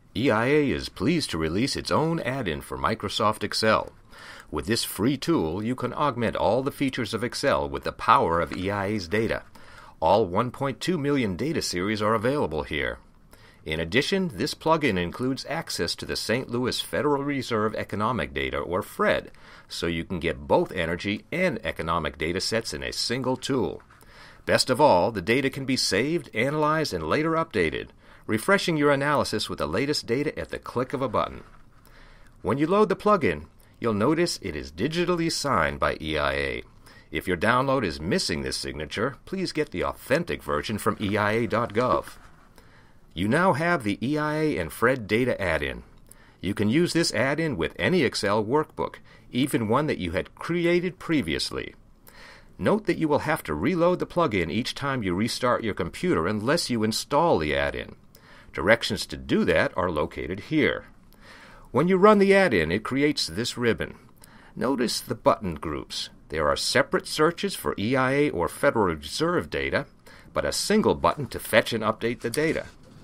EIA is pleased to release its own add-in for Microsoft Excel. With this free tool, you can augment all the features of Excel with the power of EIA's data. All 1.2 million data series are available here. In addition, this plugin includes access to the St. Louis Federal Reserve Economic Data, or FRED, so you can get both energy and economic data sets in a single tool. Best of all, the data can be saved, analyzed, and later updated, refreshing your analysis with the latest data at the click of a button. When you load the plugin, you'll notice it is digitally signed by EIA. If your download is missing this signature, please get the authentic version from EIA.gov. You now have the EIA and FRED data add-in. You can use this add-in with any Excel workbook, even one that you had created previously. Note that you will have to reload the plugin each time you restart your computer unless you install the add-in. Directions to do that are located here. When you run the add-in, it creates this ribbon. Notice the button groups. There are separate searches for EIA or Federal Reserve data, but a single button to fetch and update the data.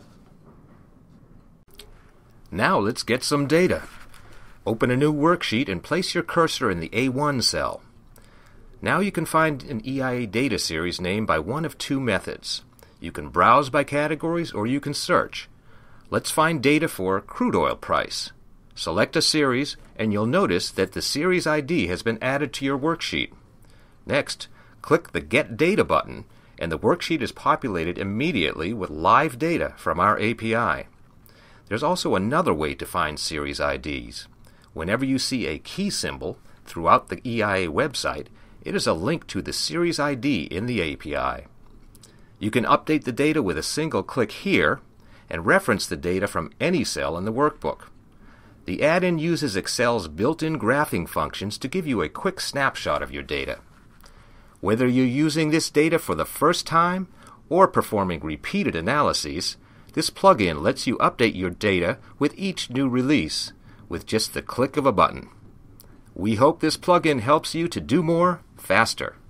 Now let's get some data. Open a new worksheet and place your cursor in the A1 cell. Now you can find an EIA data series name by one of two methods. You can browse by categories or you can search. Let's find data for crude oil price. Select a series and you'll notice that the series ID has been added to your worksheet. Next, click the Get Data button and the worksheet is populated immediately with live data from our API. There's also another way to find series IDs. Whenever you see a key symbol throughout the EIA website, it is a link to the series ID in the API. You can update the data with a single click here and reference the data from any cell in the workbook. The add-in uses Excel's built-in graphing functions to give you a quick snapshot of your data. Whether you're using this data for the first time or performing repeated analyses, this plugin lets you update your data with each new release with just the click of a button. We hope this plugin helps you to do more faster.